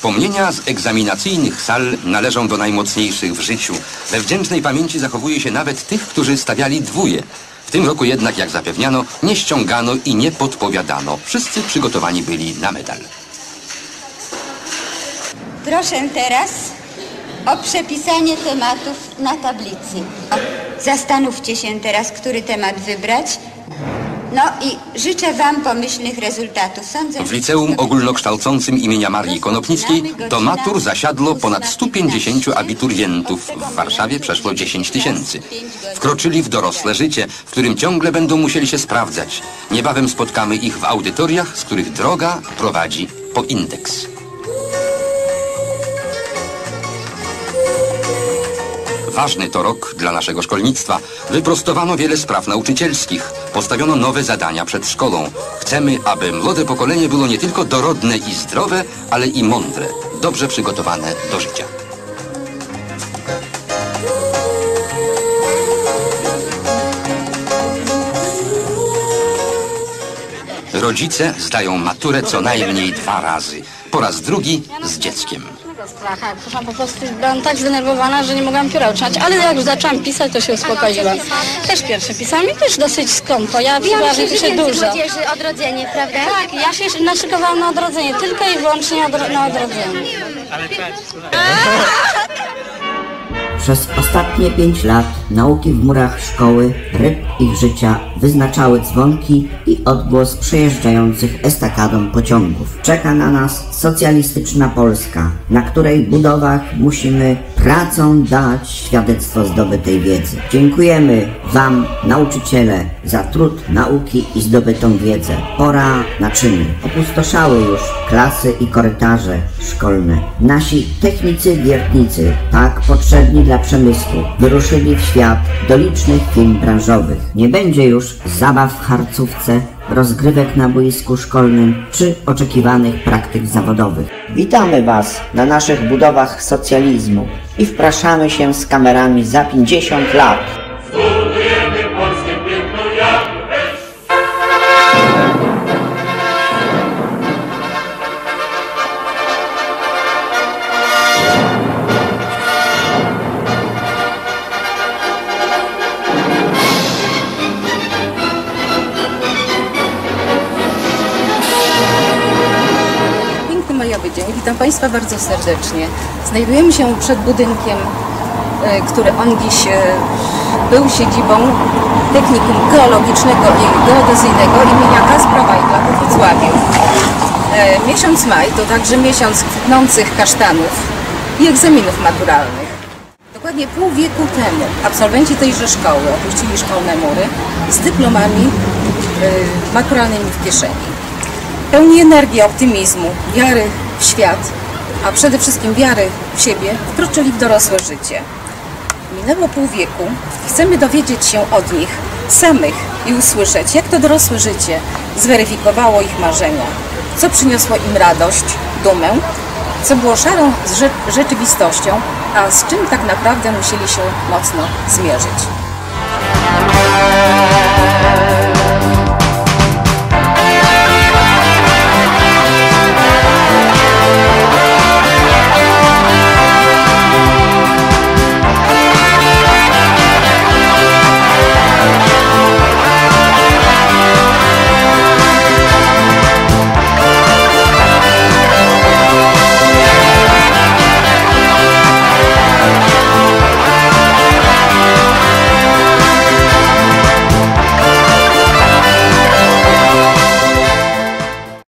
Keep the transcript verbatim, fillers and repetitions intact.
Wspomnienia z egzaminacyjnych sal należą do najmocniejszych w życiu. We wdzięcznej pamięci zachowuje się nawet tych, którzy stawiali dwóje. W tym roku jednak, jak zapewniano, nie ściągano i nie podpowiadano. Wszyscy przygotowani byli na medal. Proszę teraz o przepisanie tematów na tablicy. Zastanówcie się teraz, który temat wybrać. No i życzę wam pomyślnych rezultatów. Sądzę, w liceum ogólnokształcącym imienia Marii Konopnickiej do matur zasiadło ponad stu pięćdziesięciu abiturientów. W Warszawie przeszło dziesięć tysięcy. Wkroczyli w dorosłe życie, w którym ciągle będą musieli się sprawdzać. Niebawem spotkamy ich w audytoriach, z których droga prowadzi po indeks. Ważny to rok dla naszego szkolnictwa. Wyprostowano wiele spraw nauczycielskich. Postawiono nowe zadania przed szkołą. Chcemy, aby młode pokolenie było nie tylko dorodne i zdrowe, ale i mądre, dobrze przygotowane do życia. Rodzice zdają maturę co najmniej dwa razy. Po raz drugi z dzieckiem. Strach, proszę, po prostu byłam tak zdenerwowana, że nie mogłam pióra utrzymać, ale jak już zaczęłam pisać, to się uspokoiłam. Też pierwsze pisałam i też dosyć skąpo. Ja przeważnie piszę dużo. Młodzieży odrodzenie, prawda? Tak, ja się naszykowałam na odrodzenie, tylko i wyłącznie odro na odrodzenie. Przez ostatnie pięć lat nauki w murach szkoły, rytm ich życia wyznaczały dzwonki i odgłos przejeżdżających estakadą pociągów. Czeka na nas socjalistyczna Polska, na której budowach musimy pracą dać świadectwo zdobytej wiedzy. Dziękujemy wam, nauczyciele, za trud nauki i zdobytą wiedzę. Pora na czyny. Opustoszały już klasy i korytarze szkolne. Nasi technicy wiertnicy, tak potrzebni dla przemysłu, wyruszyli w świat do licznych firm branżowych. Nie będzie już zabaw w harcówce, rozgrywek na boisku szkolnym czy oczekiwanych praktyk zawodowych. Witamy was na naszych budowach socjalizmu i wpraszamy się z kamerami za pięćdziesiąt lat. Majowy dzień. Witam Państwa bardzo serdecznie. Znajdujemy się przed budynkiem, który ongiś był siedzibą Technikum Geologicznego i Geodezyjnego imienia Kaspra Weigla we Wrocławiu. Miesiąc maj to także miesiąc kwitnących kasztanów i egzaminów maturalnych. Dokładnie pół wieku temu absolwenci tejże szkoły opuścili szkolne mury z dyplomami maturalnymi w kieszeni. Pełni energii, optymizmu, wiary w świat, a przede wszystkim wiary w siebie, wkroczyli w dorosłe życie. Minęło pół wieku i chcemy dowiedzieć się od nich samych i usłyszeć, jak to dorosłe życie zweryfikowało ich marzenia, co przyniosło im radość, dumę, co było szarą z rzeczywistością, a z czym tak naprawdę musieli się mocno zmierzyć.